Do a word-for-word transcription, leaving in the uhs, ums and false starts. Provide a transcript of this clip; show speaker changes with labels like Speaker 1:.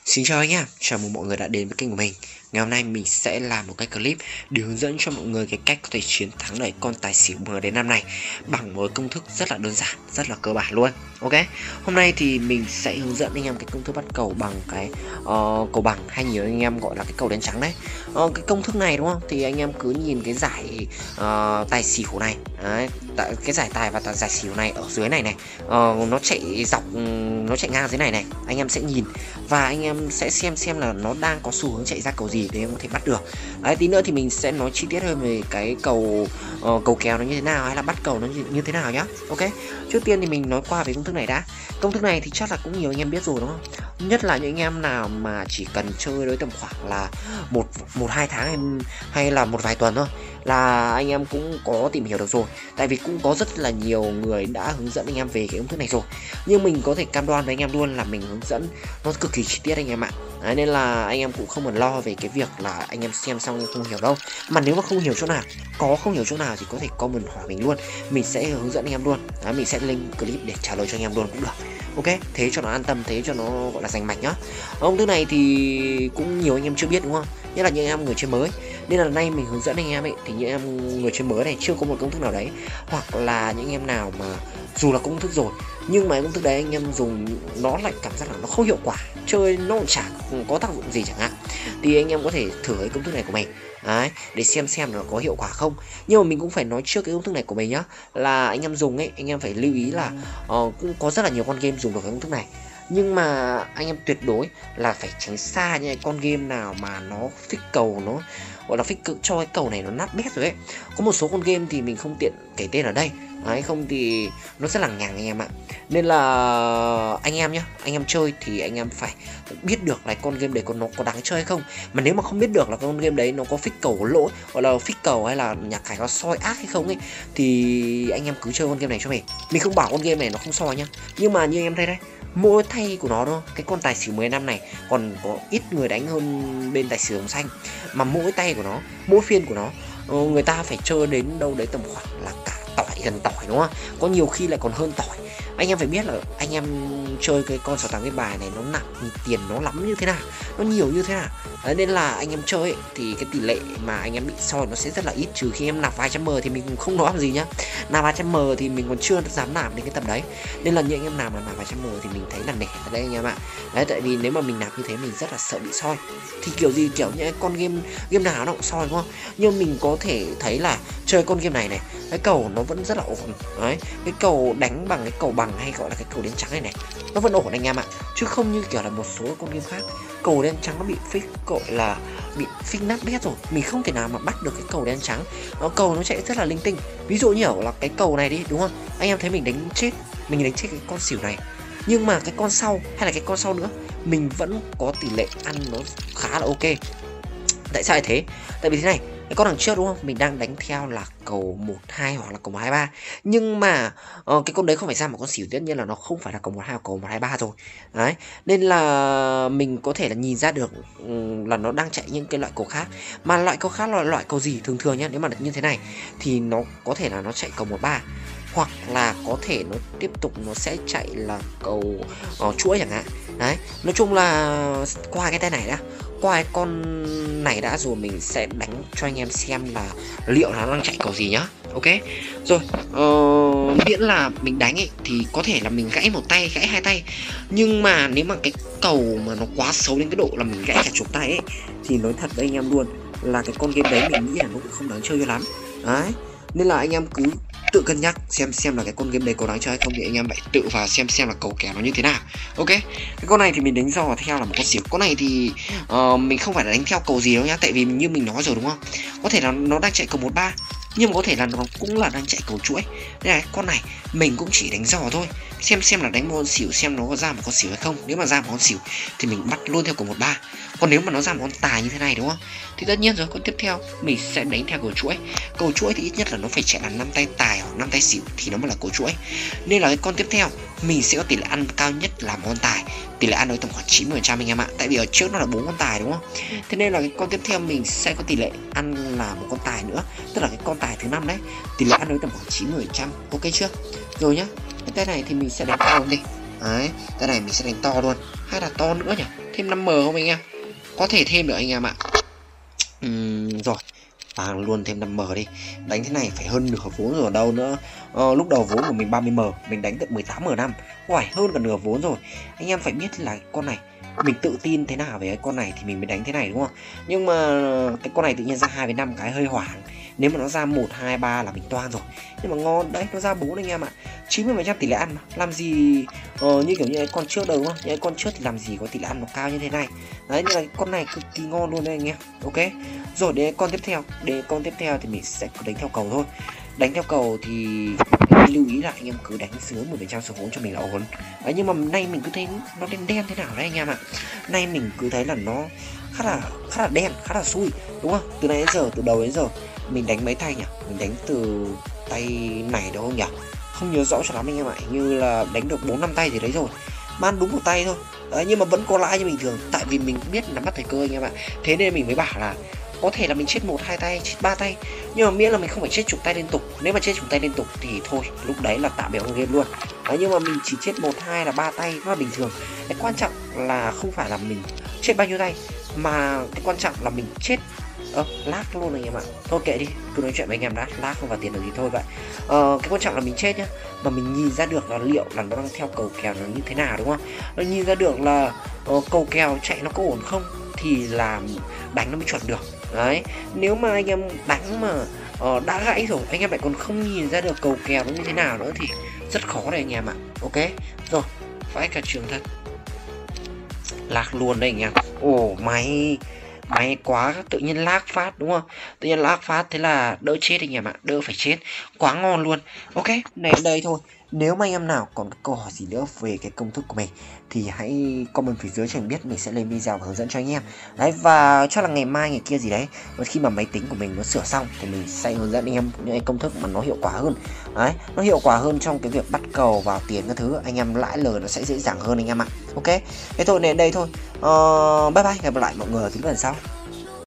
Speaker 1: Xin chào anh em, chào mừng mọi người đã đến với kênh của mình. Ngày hôm nay mình sẽ làm một cái clip để hướng dẫn cho mọi người cái cách có thể chiến thắng được con tài xỉu M đến năm này bằng một công thức rất là đơn giản, rất là cơ bản luôn. Ok, hôm nay thì mình sẽ hướng dẫn anh em cái công thức bắt cầu bằng cái uh, cầu bằng, hay nhiều anh em gọi là cái cầu đen trắng đấy. Uh, cái công thức này đúng không? Thì anh em cứ nhìn cái giải uh, tài xỉu này, đấy, cái giải tài và giải xỉu này ở dưới này này, uh, nó chạy dọc, nó chạy ngang dưới này này. Anh em sẽ nhìn và anh em sẽ xem xem là nó đang có xu hướng chạy ra cầu gì để em có thể bắt được. Đấy, tí nữa thì mình sẽ nói chi tiết hơn về cái cầu uh, cầu kèo nó như thế nào, hay là bắt cầu nó như, như thế nào nhá. Ok, trước tiên thì mình nói qua về công thức này đã. Công thức này thì chắc là cũng nhiều anh em biết rồi đúng không? Nhất là những anh em nào mà chỉ cần chơi đối tầm khoảng là một một hai tháng hay, hay là một vài tuần thôi là anh em cũng có tìm hiểu được rồi. Tại vì cũng có rất là nhiều người đã hướng dẫn anh em về cái công thức này rồi. Nhưng mình có thể cam đoan với anh em luôn là mình hướng dẫn nó cực kỳ chi tiết anh em ạ. Đấy, nên là anh em cũng không cần lo về cái việc là anh em xem xong không hiểu đâu. Mà nếu mà không hiểu chỗ nào, có không hiểu chỗ nào thì có thể comment hỏi mình luôn, mình sẽ hướng dẫn anh em luôn. Đấy, mình sẽ link clip để trả lời cho anh em luôn cũng được. Ok, thế cho nó an tâm, thế cho nó gọi là rành mạch nhá. Công thức này thì cũng nhiều anh em chưa biết đúng không? Nhất là những anh em người chơi mới. Nên là nay mình hướng dẫn anh em ấy, thì những em người chơi mới này chưa có một công thức nào đấy, hoặc là những em nào mà dù là công thức rồi nhưng mà công thức đấy anh em dùng nó lại cảm giác là nó không hiệu quả, chơi nó cũng chả có tác dụng gì chẳng hạn, thì anh em có thể thử cái công thức này của mình đấy, để xem xem nó có hiệu quả không. Nhưng mà mình cũng phải nói trước cái công thức này của mình nhá, là anh em dùng ấy, anh em phải lưu ý là uh, cũng có rất là nhiều con game dùng được cái công thức này, nhưng mà anh em tuyệt đối là phải tránh xa những con game nào mà nó fix cầu, nó gọi là fix cho cái cầu này nó nát bét rồi ấy. Có một số con game thì mình không tiện kể tên ở đây đấy, không thì nó rất là nhàng anh em ạ. Nên là anh em nhá, anh em chơi thì anh em phải biết được là con game đấy có nó có đáng chơi hay không. Mà nếu mà không biết được là con game đấy nó có fix cầu có lỗi, gọi là fix cầu hay là nhạc cái nó soi ác hay không ấy, thì anh em cứ chơi con game này cho mình. Mình không bảo con game này nó không soi nhá, nhưng mà như em thấy đây, mỗi thay của nó thôi, cái con tài xỉu mười năm này còn có ít người đánh hơn bên tài xỉu đồng xanh, mà mỗi tay của nó, mỗi phiên của nó, người ta phải chơi đến đâu đấy tầm khoảng là cả tỏi, gần tỏi đúng không? Có nhiều khi lại còn hơn tỏi. Anh em phải biết là anh em chơi cái con sáu tám cái bài này nó nặng tiền nó lắm như thế nào, nó nhiều như thế nào. Đấy, nên là anh em chơi ấy, thì cái tỷ lệ mà anh em bị soi nó sẽ rất là ít, trừ khi em nạp vài trăm m thì mình không nói làm gì nhá. Nạp vài trăm m thì mình còn chưa dám nạp đến cái tầm đấy. Nên là những anh em nào mà nạp vài trăm m thì mình thấy là nể ở đây anh em ạ. Đấy, tại vì nếu mà mình nạp như thế mình rất là sợ bị soi. Thì kiểu gì kiểu những con game game nào nó cũng soi đúng không? Nhưng mình có thể thấy là chơi con game này này, cái cầu nó vẫn rất là ổn. Đấy, cái cầu đánh bằng cái cầu bằng hay gọi là cái cầu đen trắng này này, nó vẫn ổn anh em ạ, chứ không như kiểu là một số con game khác cầu đen trắng nó bị fix, gọi là bị fix nát bét rồi, mình không thể nào mà bắt được cái cầu đen trắng. Nó cầu nó chạy rất là linh tinh, ví dụ như là cái cầu này đi đúng không, anh em thấy mình đánh chết, mình đánh chết cái con xỉu này, nhưng mà cái con sau hay là cái con sau nữa mình vẫn có tỷ lệ ăn nó khá là ok. Tại sao lại thế? Tại vì thế này, cái con đằng trước đúng không, mình đang đánh theo là cầu một hai hoặc là cầu một hai ba, nhưng mà uh, cái con đấy không phải ra một con xỉu, tất nhiên là nó không phải là cầu một hai hoặc cầu một hai ba rồi. Đấy, nên là mình có thể là nhìn ra được um, là nó đang chạy những cái loại cầu khác. Mà loại cầu khác là loại cầu gì? Thường thường nhá, nếu mà như thế này thì nó có thể là nó chạy cầu một ba, hoặc là có thể nó tiếp tục nó sẽ chạy là cầu uh, chuỗi chẳng hạn. Đấy, nói chung là qua cái tay này đã, qua cái con này đã rồi mình sẽ đánh cho anh em xem là liệu nó đang chạy cầu gì nhá. Ok rồi, uh, miễn là mình đánh ấy thì có thể là mình gãy một tay, gãy hai tay, nhưng mà nếu mà cái cầu mà nó quá xấu đến cái độ là mình gãy cả chục tay ấy, thì nói thật với anh em luôn là cái con game đấy mình nghĩ là nó cũng không đáng chơi cho lắm. Đấy, nên là anh em cứ tự cân nhắc xem xem là cái con game đấy có đáng chơi hay không, thì anh em phải tự vào xem xem là cầu kèo nó như thế nào. Ok, cái con này thì mình đánh dò theo là một con xỉu. Con này thì uh, mình không phải là đánh theo cầu gì đâu nhá, tại vì như mình nói rồi đúng không, có thể là nó đang chạy cầu một ba, nhưng mà có thể là nó cũng là đang chạy cầu chuỗi. Nên là con này mình cũng chỉ đánh dò thôi, xem xem là đánh một con xỉu xem nó có ra một con xỉu hay không. Nếu mà ra một con xỉu thì mình bắt luôn theo cầu một ba, còn nếu mà nó ra một con tài như thế này đúng không, thì tất nhiên rồi con tiếp theo mình sẽ đánh theo cầu chuỗi. Cầu chuỗi thì ít nhất là nó phải chạy là năm tay tài hoặc năm tay xỉu thì nó mới là cầu chuỗi. Nên là cái con tiếp theo mình sẽ có tỷ lệ ăn cao nhất là một con tài, tỷ lệ ăn đối tầm khoảng chín mươi phần trăm anh em ạ, tại vì ở trước nó là bốn con tài đúng không. Thế nên là cái con tiếp theo mình sẽ có tỷ lệ ăn là một con tài nữa, tức là cái con tài thứ năm đấy, tỷ lệ ăn đối tầm khoảng chín mươi phần trăm. Ok chưa? Rồi nhá, cái tay này thì mình sẽ đánh to luôn đi. Đấy, tay này mình sẽ đánh to luôn, hay là to nữa nhỉ, thế thêm năm M không anh em? Có thể thêm được anh em ạ. Uhm, rồi vàng luôn thêm năm M đi. Đánh thế này phải hơn nửa vốn rồi đâu nữa. ờ, Lúc đầu vốn của mình ba mươi M, mình đánh được mười tám M năm. Uầy, hơn cả nửa vốn rồi. Anh em phải biết là con này mình tự tin thế nào về cái con này thì mình mới đánh thế này đúng không? Nhưng mà cái con này tự nhiên ra hai với năm cái hơi hoảng. Nếu mà nó ra một, hai, ba là mình toan rồi. Nhưng mà ngon đấy, nó ra bốn anh em ạ. chín mươi phần trăm tỷ lệ ăn mà. Làm gì ờ, như kiểu như cái con trước đâu đúng không? Những cái con trước thì làm gì có tỷ lệ ăn nó cao như thế này. Đấy, nên là con này cực kỳ ngon luôn đấy anh em. Ok. Rồi đến con tiếp theo, đến con tiếp theo thì mình sẽ đánh theo cầu thôi. Đánh theo cầu thì lưu ý là anh em cứ đánh dưới mười phần trăm số vốn cho mình là ổn. Đấy, nhưng mà nay mình cứ thấy nó đen đen thế nào đấy anh em ạ. Nay mình cứ thấy là nó khá là khá là đen, khá là xui đúng không? Từ nãy đến giờ, từ đầu đến giờ mình đánh mấy tay nhỉ? Mình đánh từ tay này đúng không nhỉ? Không nhớ rõ cho lắm anh em ạ, như là đánh được bốn năm tay gì đấy rồi. Man đúng một tay thôi. Đấy, nhưng mà vẫn có lãi như bình thường, tại vì mình biết nắm bắt thời cơ anh em ạ. Thế nên mình mới bảo là có thể là mình chết một hai tay, chết ba tay, nhưng mà miễn là mình không phải chết chục tay liên tục. Nếu mà chết chục tay liên tục thì thôi, lúc đấy là tạm biệt con game luôn. Đấy, nhưng mà mình chỉ chết một hai là ba tay nó là bình thường. Cái quan trọng là không phải là mình chết bao nhiêu tay, mà cái quan trọng là mình chết ơ ờ, lag luôn anh em ạ. Thôi kệ đi, cứ nói chuyện với anh em đã, lag không vào tiền được thì thôi vậy. Ờ, cái quan trọng là mình chết nhá, mà mình nhìn ra được là liệu là nó đang theo cầu kèo nó như thế nào đúng không? Nó nhìn ra được là uh, cầu kèo chạy nó có ổn không thì là đánh nó mới chuẩn được. Đấy, nếu mà anh em đánh mà uh, đã gãy rồi, anh em lại còn không nhìn ra được cầu kèo nó như thế nào nữa thì rất khó đấy anh em ạ. Ok, rồi, vãi cả trường thật. Lạc luôn đấy anh em. Ồ, máy May quá, tự nhiên lag phát đúng không? Tự nhiên lag phát thế là đỡ chết anh em ạ, đỡ phải chết. Quá ngon luôn. Ok, này đây thôi. Nếu mà anh em nào còn câu hỏi gì nữa về cái công thức của mình thì hãy comment phía dưới cho mình biết, mình sẽ lên video và hướng dẫn cho anh em. Đấy, và chắc là ngày mai ngày kia gì đấy, khi mà máy tính của mình nó sửa xong thì mình sẽ hướng dẫn anh em những cái công thức mà nó hiệu quả hơn. Đấy, nó hiệu quả hơn trong cái việc bắt cầu vào tiền các thứ, anh em lãi lời nó sẽ dễ dàng hơn anh em ạ. Ok, thế thôi, đến đây thôi. Ờ, bye bye, gặp lại mọi người ở những lần sau.